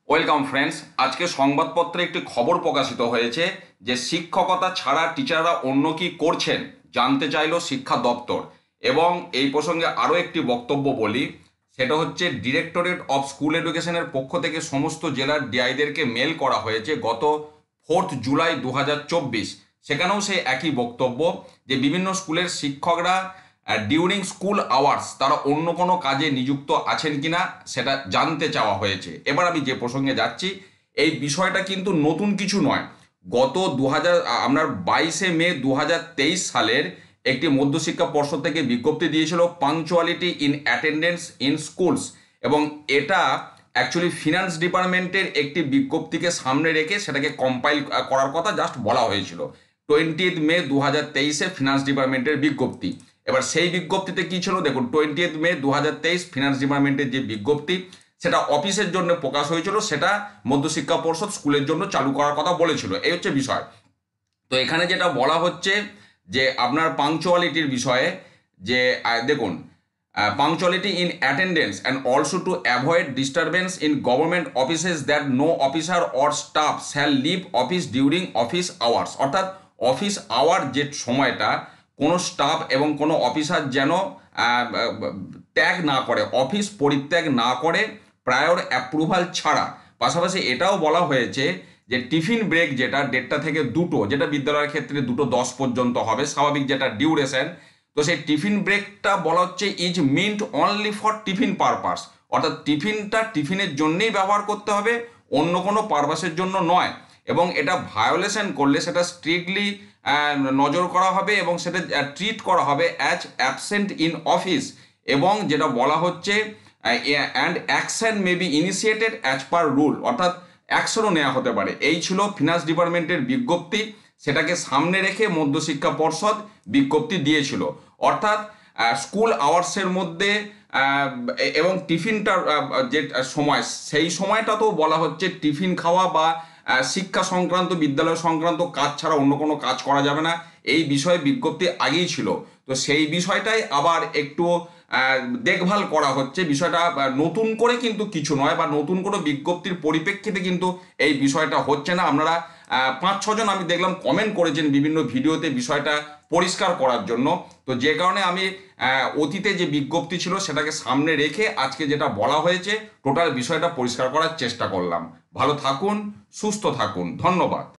Welcome friends. আজকে সংবাদপত্রে একটি খবর প্রকাশিত হয়েছে যে শিক্ষকতা ছাড়া টিচাররা অন্য কি করছেন জানতে চাইল শিক্ষা দপ্তর। এবং এই প্রসঙ্গে আরও একটি বক্তব্য বলি, সেটা হচ্ছে ডিরেক্টরেট অফ স্কুল এডুকেশনের পক্ষ থেকে সমস্ত জেলার ডিআইদেরকে মেল করা হয়েছে গত 4 জুলাই 2024। সেখানেও সেই একই বক্তব্য যে বিভিন্ন স্কুলের শিক্ষকরা ডিউরিং স্কুল আওয়ার্স তারা অন্য কোনো কাজে নিযুক্ত আছেন কিনা সেটা জানতে চাওয়া হয়েছে। এবার আমি যে প্রসঙ্গে যাচ্ছি, এই বিষয়টা কিন্তু নতুন কিছু নয়। গত আপনার 22শে মে 2023 সালের একটি মধ্যশিক্ষা পর্ষদ থেকে বিজ্ঞপ্তি দিয়েছিল punctuality in attendance in schools, এবং এটা অ্যাকচুয়ালি ফিনান্স ডিপার্টমেন্টের একটি বিজ্ঞপ্তিকে সামনে রেখে সেটাকে কম্পাইল করার কথা জাস্ট বলা হয়েছিল। 20 মে 2023-এ ফিনান্স ডিপার্টমেন্টের বিজ্ঞপ্তি। এবার সেই বিজ্ঞপ্তিতে কি ছিল দেখুন, 20 মে 2023 ফিনান্স ডিপার্টমেন্টের যে বিজ্ঞপ্তি সেটা অফিসের জন্য প্রকাশ হয়েছিল, সেটা মধ্যশিক্ষা পর্ষদ স্কুলের জন্য চালু করার কথা বলেছিল। এই হচ্ছে বিষয়। তো এখানে যেটা বলা হচ্ছে যে আপনার পাংচুয়ালিটির বিষয়ে, যে দেখুন, punctuality in attendance and also to avoid disturbance in government offices that no officer or staff shall leave office during office hours। অর্থাৎ অফিস আওয়ার যে সময়টা কোনো স্টাফ এবং কোনো অফিসার যেন ত্যাগ না করে, অফিস পরিত্যাগ না করে প্রায়র অ্যাপ্রুভাল ছাড়া। পাশাপাশি এটাও বলা হয়েছে যে টিফিন ব্রেক যেটা 1:30 থেকে 2টো, যেটা বিদ্যালয়ের ক্ষেত্রে 2:10 পর্যন্ত হবে স্বাভাবিক যেটা ডিউরেশন, তো সেই টিফিন ব্রেকটা বলা হচ্ছে is meant only for tiffin purpose. অর্থাৎ টিফিনটা টিফিনের জন্যেই ব্যবহার করতে হবে, অন্য কোনো পারপাসের জন্য নয়। এবং এটা ভায়োলেশন করলে সেটা স্ট্রিক্টলি নজর করা হবে এবং সেটা ট্রিট করা হবে অ্যাজ অ্যাবসেন্ট ইন অফিস। এবং যেটা বলা হচ্ছে and action may be initiated as per rule, অর্থাৎ অ্যাকশনও নেওয়া হতে পারে। এই ছিল ফিনান্স ডিপার্টমেন্টের বিজ্ঞপ্তি, সেটাকে সামনে রেখে মধ্যশিক্ষা পর্ষদ বিজ্ঞপ্তি দিয়েছিল। অর্থাৎ স্কুল আওয়ার্সের মধ্যে এবং টিফিনটার যে সময়, সেই সময়টাতেও বলা হচ্ছে টিফিন খাওয়া বা শিক্ষা সংক্রান্ত বিদ্যালয় সংক্রান্ত কাজ ছাড়া অন্য কোনো কাজ করা যাবে না। এই বিষয়ে বিজ্ঞপ্তি আগেই ছিল, তো সেই বিষয়টাই আবার একটু দেখভাল করা হচ্ছে। বিষয়টা নতুন করে কিন্তু কিছু নয়, বা নতুন কোনো বিজ্ঞপ্তির পরিপ্রেক্ষিতে কিন্তু এই বিষয়টা হচ্ছে না। আপনারা 5-6 জন আমি দেখলাম কমেন্ট করেছেন বিভিন্ন ভিডিওতে বিষয়টা পরিষ্কার করার জন্য। তো যে কারণে আমি অতীতে যে বিজ্ঞপ্তি ছিল সেটাকে সামনে রেখে আজকে যেটা বলা হয়েছে টোটাল বিষয়টা পরিষ্কার করার চেষ্টা করলাম। ভালো থাকুন, সুস্থ থাকুন, ধন্যবাদ।